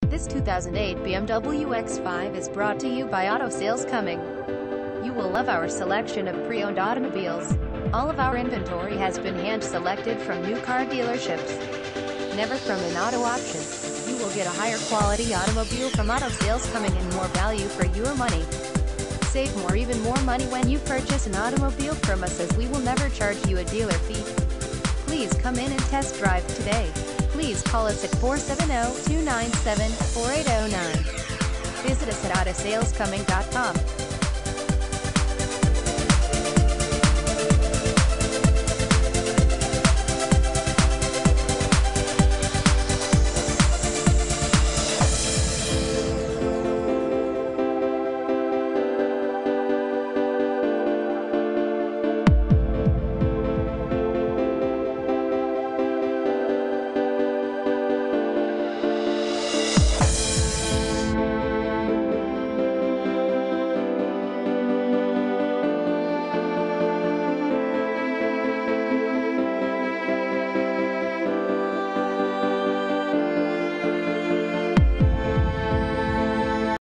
This 2008 BMW X5 is brought to you by Auto Sales Coming. You will love our selection of pre-owned automobiles. All of our inventory has been hand-selected from new car dealerships. Never from an auto auction. You will get a higher quality automobile from Auto Sales Coming and more value for your money. Save more, even more money when you purchase an automobile from us, as we will never charge you a dealer fee. Please come in and test drive today. Please call us at 470-297-4809. Visit us at autosalescoming.com.